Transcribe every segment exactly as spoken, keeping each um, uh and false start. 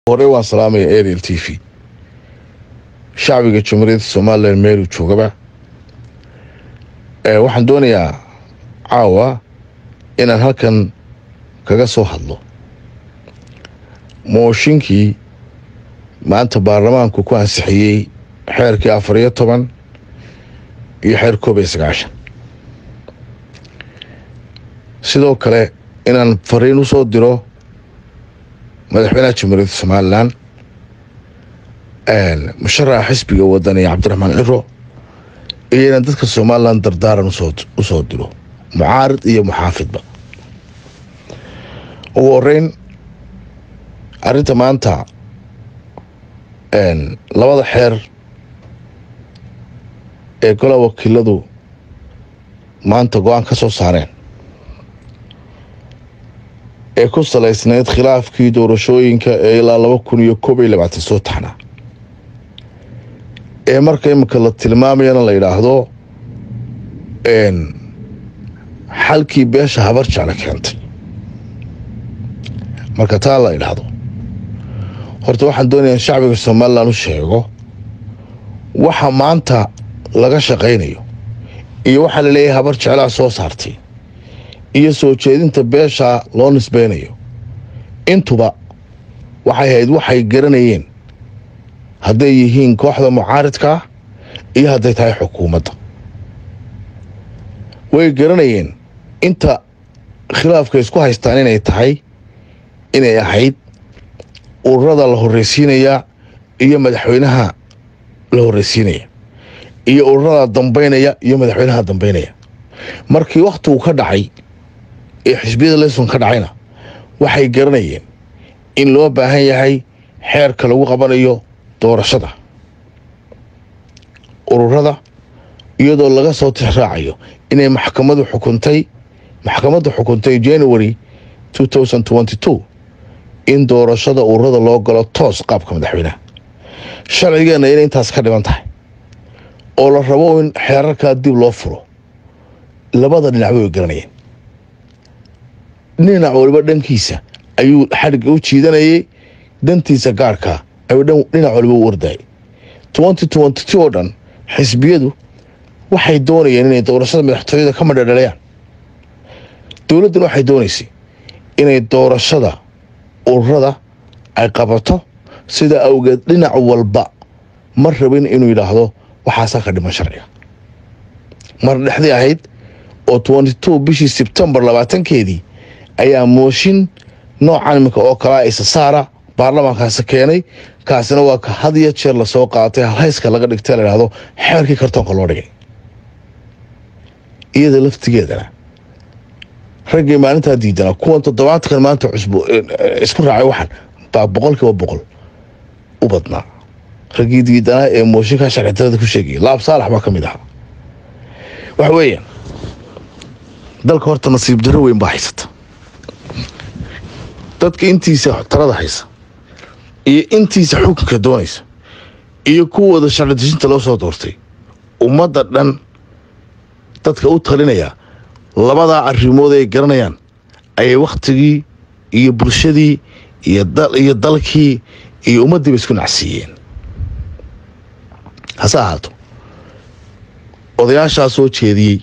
hore waan salaamaya Ariel T V shacbiga Jamhuuriyadda Soomaaliland meel uu joogaba ee waxaan doonayaa caawa inaan halkan kaga soo hadlo mooshinkii maanta baarlamaanku ku ansixiyay xeerkii afar iyo toban iyo xeer koob iyo sagaashan sidoo kale inaan fariin u soo diro madaxweynaha Jamhuuriyadda Soomaaliland een musharaxa xisbiga wadani Cabdiraxmaan Ciro iyo dadka Soomaaliland dardaaran u soo diro mucaarid iyo muxaafidba ugu horeyn arrinta maanta een labada xeer ee golaha wakiiladu maanta go'aan ka soo saareen ee ku salaysnayd khilaafkii doorashooyinka ee ilaa laba kun iyo koob iyo labaatan soo taxnaa ee marka imika la tilmaamayana la yidhaahdo een xalkii beesha habar jecla keentay marka taa la yidhaahdo horta waxaan doonayaa shacbiga Soomaaliland u sheego waxa maanta laga shaqaynayo iyo waxa la leeyahay habar jecla soo saartay iyo soo jeedinta beesha loo nisbeynayo intuba waxay ahayd waxay garanayeen hadday yihiin kooxda mucaaridka iyo hadday tahay xukuumadda way garanayeen inta khilaafka isku haystaan inay tahay inay ahayd ururada la horeysiinaya iyo madaxweynaha la horeysiinaya iyo ururada dambeynaya iyo madaxweynaha dambeynaya markii waqtigu ka dhacay ee xisbiyada leeson ka dhacayna waxay garanayeen in loo baahan yahay xeerka lagu qabanayo doorashada ururada iyadoo laga soo tixraacayo inay maxkamaddu xukuntay maxkamaddu xukuntay January two thousand twenty-two in doorashada ururada loo galo toos qaabka madaxweynaha sharcigeena inay intaas ka dhiman tahay oo la rabo in xeerarka dib loo furo labada dhinac way garanayeen dhinac waliba dhankiisa ayuu xadhig u jiidanayay dantiisa gaarka ayuu dhinac waliba u orday twenty twenty-two oo dhan xisbiyadu waxay doonayeen inay doorashada madaxtooyada ka madhadhalayaan dawladdu waxay doonaysay inay doorashada ururada ay qabato sida awgeed dhinac walba mar rabin inuu yiraahdo waxaas ka dhiman sharciga mar dhexdii ahayd oo twenty-two bishii September labaatankeedii ayaa mooshin noocan imika oo kala isa saara baarlamaankaas keenay kaasina waa ka had iyo jeer la soo qaatay hayska laga dhigtay la yiraahdo xeerkii kartoonka loo dhigay iyada laftigeedana ragii maalinta diidana kuwan toddobaadkan maanta cusbo isku raacay waxan baa boqolkiiba boqol u badnaa ragii diidana ee mooshinka sharciyeed ku sheegay laab saalax baa kamid ah wax weeyaan dalka horta nasiib darro weyn baa haysata dadka intiisa tarada haysa iyo intiisa xukunka doonaysa iyo kuwada sharci dejinta loo soo doortay ummadda dhan dadka u talinaya labada arrimood ay garanayaan ay waqtigii iyo bulshadii iyo dal iyo dalkii iyo ummadii isku nacsiiyeen hasa ahaato odayaasha soo jeediyay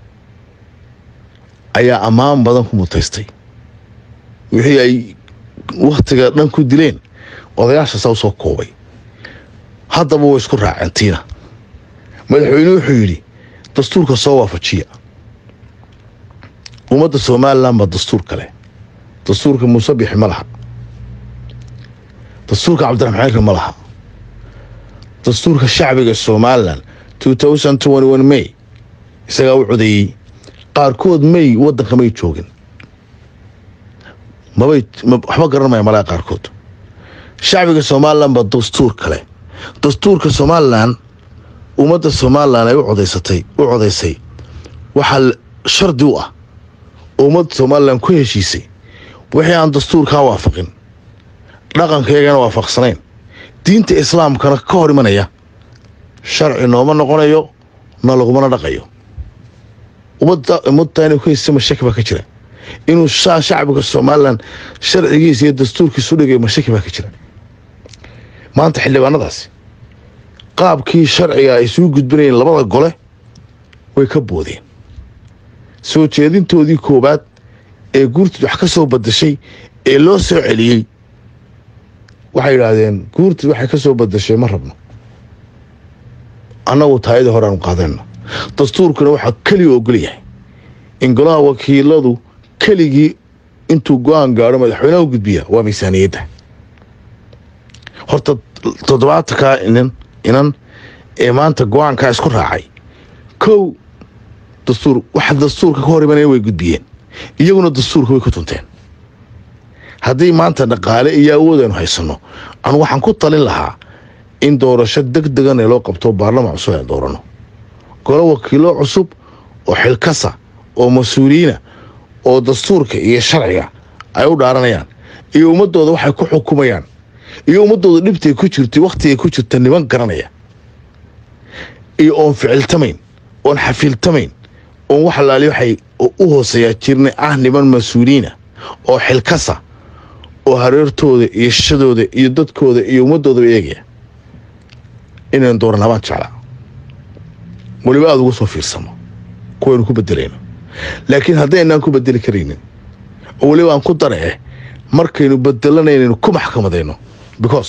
ayaa ammaan badan ku mutaystay wixii ay waqtiga dhan ku dileen odayaasha soo soo koobay haddaba way isku raacantiina madaxweynuhu wuxuu yiri dastuurka soo waafajiya ummadda Soomaaliland ma dastuur kale dastuurka Muusabix ma laha dastuurka Cabdiraxmaan Ciro ma laha dastuurka shacbiga Soomaaliland two thousand twenty-one May isaga u codeeyay qaarkood May wadanka may joogin ma bay waxba garanaya malaha qaarkood shacbiga Soomaaliland ba dastuur kale dastuurka Soomaaliland ummadda Soomaaliland ay u codeysatay u codeysay waxa shardi u ah ummadda Soomaaliland ku heshiisay wixii aan dastuurka waafaqin dhaqankeegana waafaqsanayn diinta islaamkana ka hor imanaya sharci nooma noqonayo na laguma dhaqayo ummadda ummadda inay ku heshiisay mashaki ba ka jira inuu shacbiga Soomaaliland sharcigiisa iyo dastuurkiisu dhigay mashaki ba ka jira maanta xildhibaanadaasi qaabkii sharciga ay soo gudbinayeen labada gole way ka boodeen soo jeedintoodii koobaad ee guurtid wax ka soo badashay ee loo soo celiyey waxay yidhaahdeen guurtid waxay ka soo badashay ma rabno annagu taayada hore aanu qaadayno dastuurkuna waxaa keliya ogol yahay in golaha wakiiladu keligii intuu go-aan gaadho madaxweynaha u gudbiya waa miisaaniyadda horta toddobaatankaa inan inan ee maanta go-aankaa isku raacay kow dastuur waxa dastuurka ka hor imanaya way gudbiyeen iyaguna dastuurka way ku tunteen haddii maanta dhaqaale iyo awood aynu haysanno anu waxaan ku talin lahaa in doorasho deg degan ee loo qabto baarlamaan cusub aan doorano golo wakiilo cusub oo xilkasa oo mas-uuliyiina oo dastuurka iyo sharciga ay u dhaaranayaan iyo ummadooda waxay ku xukumayaan iyo ummadooda dhibtay ku jirtay wakhtigay ku jirta niman garanaya iyo oon ficiltamayn oon xafiiltamayn oon wax laali waxay u hooseeyaa jirnay ah niman mas-uuliyiina oo xilkasa oo hareertooda iyo shadooda iyo dadkooda iyo ummadoodaba eegaya inaan dooran habaan jeclaa weliba aada ugu soo fiirsamo kuwaynu ku bedelayno laakiin haddaynaan ku bedeli karaynin oo weliba aan ku daree markaynu bedelanaynu ku maxkamadayno because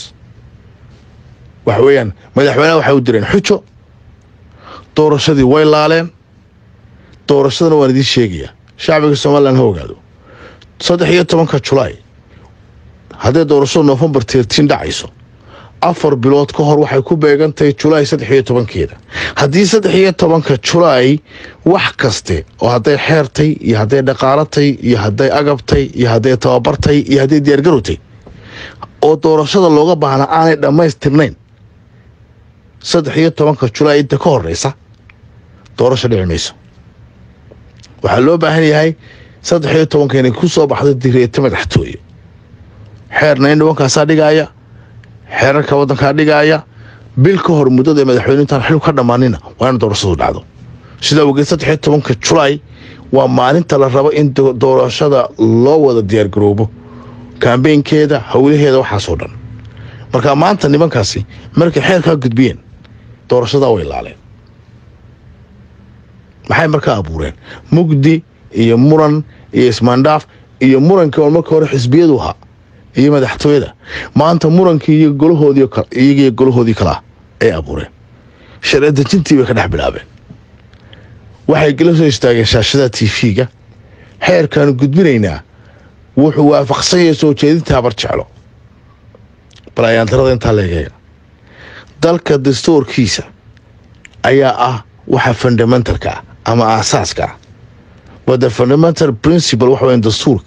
waxa weeyaan madaxweynaha waxay u direen xujo doorashadii way laaleen doorashadana waan idiin sheegayaa shacbiga somalilan ha ogaado saddex iyo tobanka julaay hadday doorashada noofembar tirtiin dhacayso afar bilood ka hor waxay ku beegantahay julaay saddex iyo tobankeeda haddii saddex iyo tobanka julaay wax kaste oo hadday xeertay iyo hadday dhaqaalatay iyo hadday agabtay iyo hadday tababartay iyo hadday diyaargarowtay oo doorashada looga baahna aanay dhammaystirnayn saddex iyo tobanka julaay inta ka horeysa doorasho dhici mayso waxaa loo baahan yahay saddex iyo tobanka inay ku soo baxdo direeta madaxtooye xeerna in dhibankaasaa dhigaaya xeerarka waddankaa dhigaaya bil ka hor muddada ee madaxweyne intaan xilib ka dhammaanina waa in doorashadu dhacdo sidaa ogeed saddex iyo tobanka julaay waa maalinta la rabo in doorashada loo wada diyaargaroobo kaambeynkeeda howlaheeda waxaasoo dhan marka maanta nimankaasi markay xeerkaa gudbiyeen doorashadaa way laaleen maxay markaa abuureen mugdi iyo muran iyo ismaandhaaf iyo murankii oo marka hore xisbiyadu ahaa iyo madaxtooyada maanta murankii iyo golahoodii iyagiyo golahoodii kale ah ay abuureen sharci dejintii bay ka dhex bilaabeen waxay gala soo istaageen shaashada t v-ga xeerkaanu gudbinaynaa wuxuu waafaqsan yahay soo jeedinta habar jeclo bal ayaan darada intaa leegaya dalka dastuurkiisa ayaa ah waxa fundamentalka ah ama aasaaska ah waa the fundamental principle waxa weyn dastuurka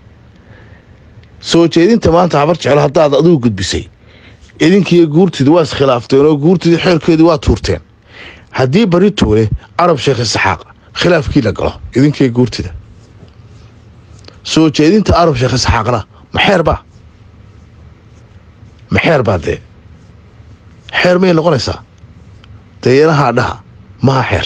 soo jeedinta maanta habar jeclo haddaad adigu gudbisay idinkiiyo guurtida waa iskhilaafteen oo guurtidii xeerkeedii waa tuurteen haddii bari tuure carab sheekh isxaaq khilaafkii la galo idinkiiyo guurtida soo jeedinta carab sheekh isxaaqna ma xeer baa ma xeer baa dee xeer miyay noqonaysaa deeyanahaa dhaha maha xeer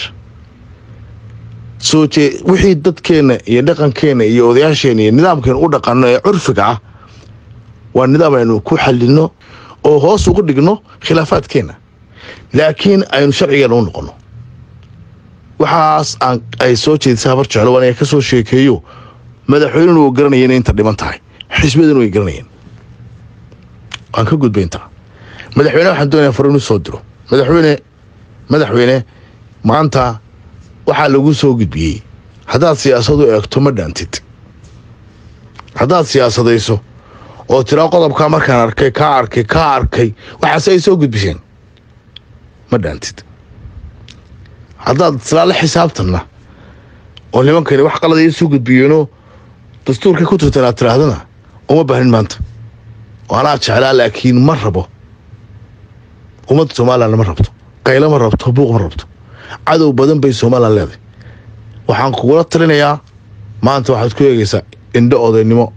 soo jee wixii dadkeenna iyo dhaqankeenna iyo odayaasheenna iyo nidaamkeena u dhaqanno ee curfiga ah waa nidaam aynu ku xallinno oo hoos ugu dhigno khilaafaadkeenna laakiin aynu sharcigeena u noqonno waxaas aan ay soo jeedisay habar jeclo waan ka soo sheekeeyo madaxweynenu uu garanayeen inta dhiman tahay xisbiyaduna way garanayeen waan ka gudbayntaa madaxweyne waxaan doonayaa fariin u soo diro madaxweyne madaxweyne maanta waxaa lagu soo gudbiyey haddaad siyaasadu eegto ma dhaantid haddaad siyaasadayso oo tiraa qodobkaa markaan arkay kaa arkay kaa arkay waxaase ay soo gudbiseen ma dhaantid haddaad islaa la xisaabtanna oo nimankani wax qalada ii soo gudbiyeenoo dastuurkay ku turteen aad tiraahdana uma baahin maanta oo anaa jeclaa laakiin ma rabo ummadda somalilan ma rabto qaylo ma rabto buuq ma rabto cadow badan bay somalilan leedahay waxaan kugula talinayaa maanta waxaad ku eegaysaa indho odaynimo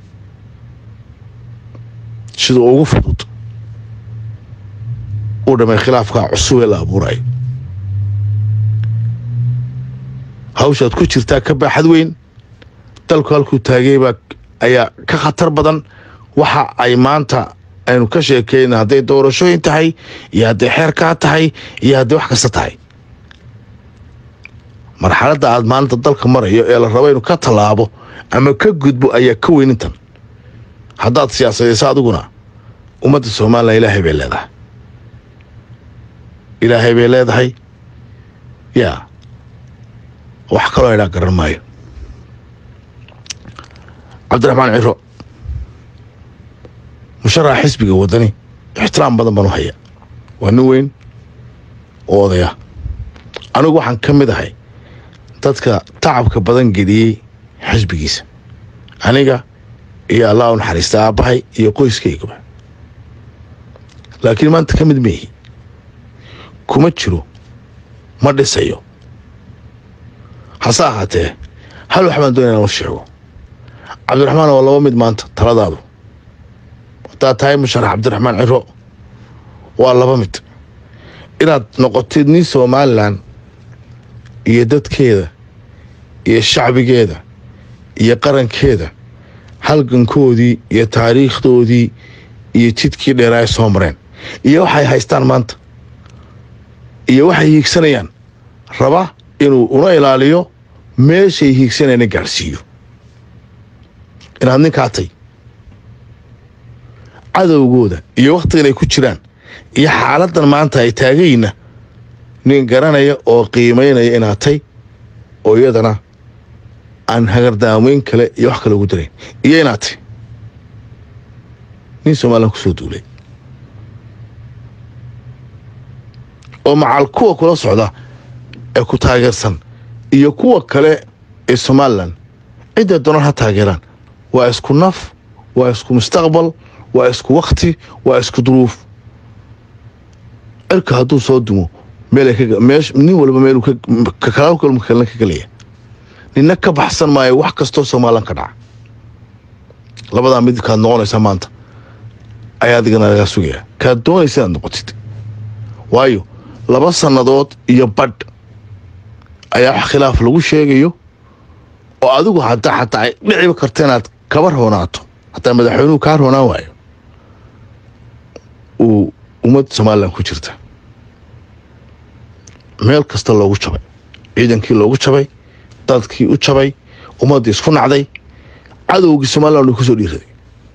sida ugu fudud u dhamay khilaafkaa cusub ee la abuurayo hawshaad ku jirtaa ka baaxad weyn dalku halkuu taagay baa ayaa ka khatar badan waxa ay maanta aynu ka sheekeyna hadday doorashooyin tahay iyo hadday xeerkaa tahay iyo hadday wax kasta tahay. marxaladda aad maanta dalka marayo ee la rabo inuu ka tallaabo ama ka gudbo ayaa ka weynintan. haddaad siyaasadaysa adiguna ummadda Soomaaliya ilaahay bay leedahay ilaahay bay leedahay yaa wax kaloo idhaa garan maayo. cabdiraxmaan ciro musharaxa xisbiga wadani ixtiraam badan baan u hayaa. waa nin weyn oo odaya. anigu waxaan ka mid ahay dadka tacabka badan geliyey xisbigiisa, aniga iyo allah u naxariista aabbahay iyo qoyskayguba. laakiin maanta ka mid mihi kuma jiro, ma dhisayo. hase ahaatee hal wax baan doonaya inaan u sheego. cabdiraxmaan waa laba mid maanta taladaadu. haddaad tahay musharax cabdiraxmaan ciro waa laba mid. inaad noqotid nin Somalilan iyo dadkeeda iyo shacbigeeda iyo qarankeeda halgankoodii iyo taariikhdoodii iyo jidkii dheeraa ay soo mareen iyo waxay haystaan maanta iyo waxay hiigsanayaan raba inuu una ilaaliyo meeshay hiigsanayna gaarsiiyo. inaad ninkaatay cadowgooda iyo wakhtigan ay ku jiraan iyo xaaladdan maanta ay taagayna nin garanaya oo qiimaynaya inaatay oo iyadana aan hagardaameyn kale iyo wax kale ugu darayn iyo inaatay nin Soomaaliland ku soo duulay oo macal kuwa kula socda ee ku taageersan iyo kuwa kale ee Soomaaliland cidda doonaan ha taageeraan. waa isku naf, waa isku mustaqbal, waa isku waqti, waa isku duruuf. cirka hadduu soo dumo meel meesh nin walba meel ka kala kulma kala ka galaya. ninna ka baxsan maayo wax kastoo Soomaaliland ka dhaca. labada mid ka noqonaysa maanta ayaa digana laga sugaya ka doonaysa inaad noqotid. waayo laba sanadood iyo badh ayaa wax khilaaf lagu sheegayo oo adigu hadda xataa ay dhiciba karteen aad kabar hoonaato hataa madaxweynuhu ka roonaan waayo uu ummad Soomaaliland ku jirta. meel kasta loogu jabay, ciidankii loogu jabay, dadkii u jabay, ummadii isku nacday, cadowgii Soomaaliland ku soo dhiiraday.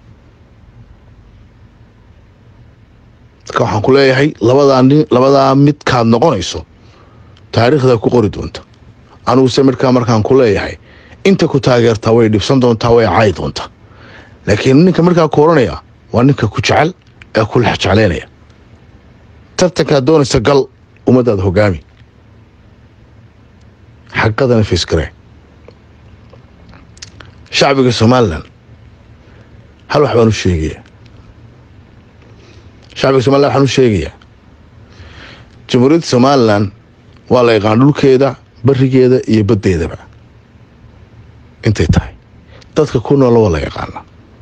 ka waxaan ku leeyahay labadan labadaa mid ka noqonayso taariikhda ku qori doonta. anigu samirka markaan ku leeyahay inta ku taageerta way dhibsan doontaa, way caay doontaa. laakiin ninka markaa kooranaya waa ninka ku jecel ee ku lex jecleynaya. tartanka doonaysa gal ummadaada hogaami xaqadana fiskare. shacbiga Soomaaliland hal wax baan u sheegayaa. shacbiga Soomaaliland waxaan u sheegayaa jamhuuriyadda Soomaaliland waa la yaqaan dhulkeeda, barigeeda iyo baddeedaba intay tahay. dadka ku nool waa la yaqaana.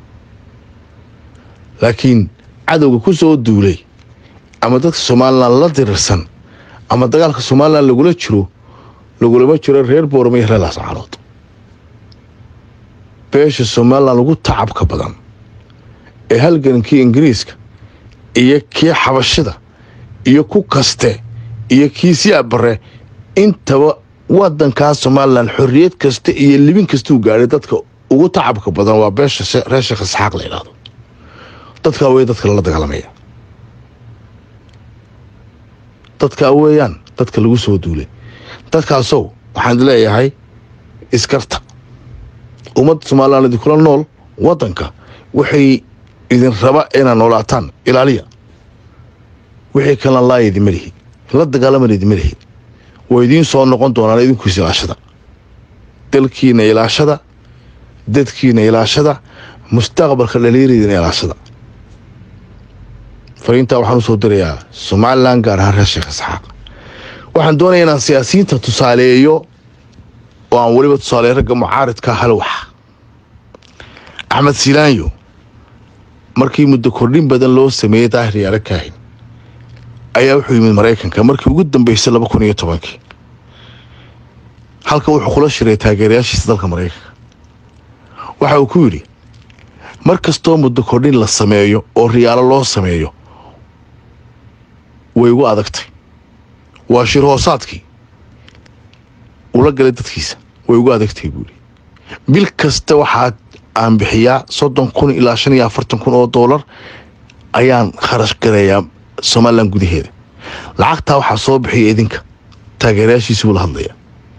laakiin cadowga ku soo duulay ama dadka Soomaaliland la dirirsan ama dagaalka Soomaaliland lagula jiro lagulama jiro reer Boorama iyo reer Laascaanood. beesha Soomaaliland lagu tacabka badan ee halgankii Ingiriiska iyo kii xabashida iyo ku kaste iyo kii siyaab bare intaba wadanka Soomaaliland xorriyad kasta iyo libin kasta uu gaaray dadka ugu tacabka badan waa beesha reer Sheekh Isxaaq la yiraahdo. dadka way dadka la dagaalamaya. dadka weeyaan dadka lagu soo duulay. dadkaasoo waxaan leeyahay iskarta ummadda Soomaaliland kula nool wadanka waxay idin raba inaan noolaataan ilaaliya. wixii kala laayid malihi la dagaalamayid malihi way idin soo noqon doonaan idinku ilaashada dalkiina ilaashada dadkiina ilaashada mustaqbalka dhalinyarada ilaashada. fariinta waxaan soo dirayaa Soomaaliland gaar ahaan Sheekh Isxaaq. waxaan doonayaa inaan siyaasiyiinta tusaaleeyo oo aan waliba tusaaleeyo ragga mucaaridka hal wax. Axmed Silaanyo markii muddo kordhin badan loo sameeyay daahriyaal kaahin ayaa wuxuu yimid Mareykanka markii ugu dambeysay laba kun iyo toban. halka wuxuu kula shiray taageerayaashiisa dalka Mareykanka. waxa uu ku yiri markastoo muddo kordhin la sameeyo oo riyaalo loo sameeyo way ugu adagtay waa shir hoosaadkii ula galay dadkiisa way ugu adagtay buuri bil kasta waxaa aan bixiyaa soddon kun ilaa shan iyo afartan kun oo doolar ayaan kharash gareeyaa Soomaaliland gudaheeda lacagta waxaa soo bixiya idinka taageerayaashiisa wada hadlaya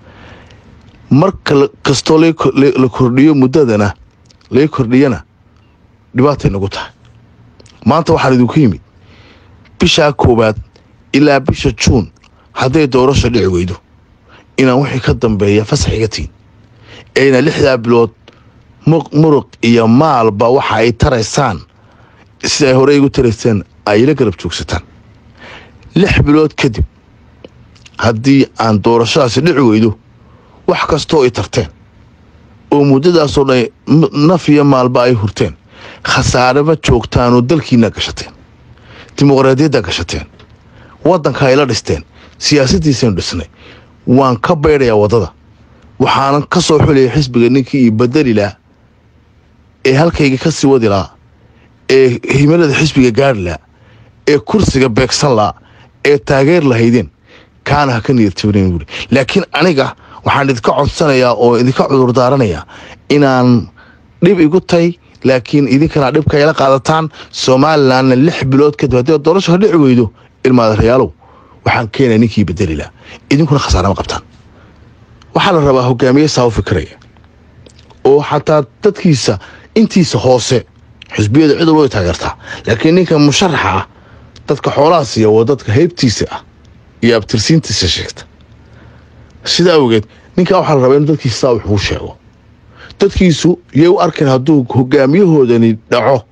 marka kastoo la kordhiyo muddadana la kordhiyana dhibaato nagu tahay maanta waxaan idinku yimid bisha koobaad ilaa bisha Juun haday doorasho dhici weydo inaan wixii ka dambeeya fasaxiga tiin ayna lixda bilood muruq iyo maalba waxa ay taraysaan si ay hore ugu taraysaan ay la garab joogsataan lix bilood kadib haddii aan doorashadaasi dhici weydo wax kastoo ay tarteen oo muddadaas oo dhan naf iyo maalba ay hurteen khasaaraba joogtaan oo dalkiina gashateen dimuqraadiyadda gashateen waddanka ay la dhisteen siyaasadiisaan dhisnay waan ka beerayaa wadada waxaan ka soo xulay xisbiga ninkii iyo badalila ee halkayga ka sii wadi laa ee himilada xisbiga gaarla ee kursiga beegsan laa ee taageer lahaydeen kaana ka niyadjabnayn wuri laakiin aniga waxaan idinka codsanayaa oo idinka cudur daaranayaa inaan dhib igu tay laakiin idinkana dhibka ay la qaadataan Soomaaliland lix bilood kadib haddii doorasho dhici weydo ilmaada reyaalow waxaan keenay ninkii badalila idinkuna khasaare ma qabtaan waxaa la rabaa hogaamiye saaw fikraya oo xataa dadkiisa intiisa hoose xisbiyada cid walba taageertaa laakiin ninka musharaxa ah dadka xoolaha siiya waa dadka heybtiisa ah iyo abtirsiintiisa sheegta sida awgeed ninka waxaa la rabaa in dadkiisa wax uu sheego dadkiisu yay u arkin hadduu hogaamiyahoodani dhaco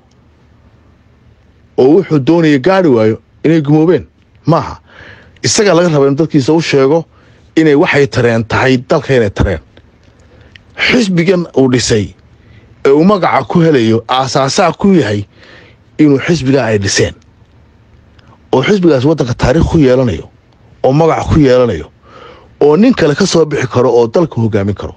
oo wuxuu doonaya gaari waayo inay gumoobeen maaha isaga laga rabaa in dadkiisa u sheego inay waxay tareen tahay dalka inay tareen xisbigan uu dhisay ee uu magaca ku helayo aasaasaa ku yahay inuu xisbiga ay dhiseen oo xisbigaas waddanka taariikh ku yeelanayo oo magac ku yeelanayo oo nin kale ka soo bixi karo oo dalka hogaamin karo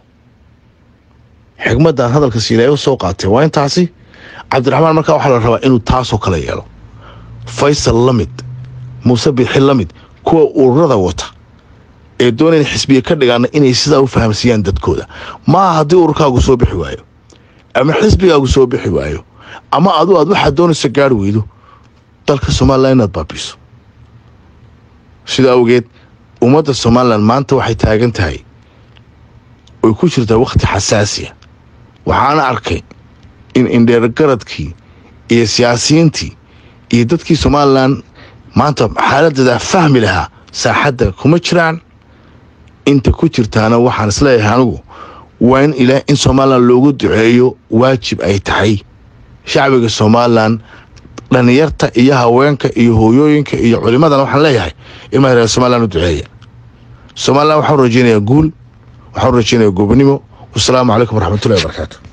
xigmadan hadalka Siilaayo soo qaatay waa intaasi Cabdiraxmaan markaa waxa la rabaa inuu taasoo kala yeelo Faysal lamid Muuse Bixi lamid kuwa ururada wata ee doonayaan xisbiga ka dhigaan inay sida u fahamsiiyaan dadkooda ma haddii ururkaagu soo bixi waayo ama xisbigaagu soo bixi waayo ama adu aad waxa doonaysa gaar weydo dalka Soomaaliland baabiso sida awgeed ummadda Soomaaliland maanta waxay taagan tahay oo ku jirta waqti xasaasiya waxaana arkay in indheer garadkii iyo siyaasiyiintii iyo dadkii Soomaaliland maanta xaaladda fahmi lahaa saaxadda kuma jiraan inta ku jirtaana waxaan isleeyahay anigu waa in ilaa in Soomaaliland loogu duceeyo waajib ay tahay shacbiga Soomaaliland dhalinyarta iyo haweenka iyo hooyooyinka iyo culimadana waxaan leeyahay in reer Soomaaliland u duceeya Soomaaliland waxaan rajaynayaa guul waxaan rajaynayaa gobonimo. Wassalaamu calaykum waraxmatullaahi wabarakaatuh.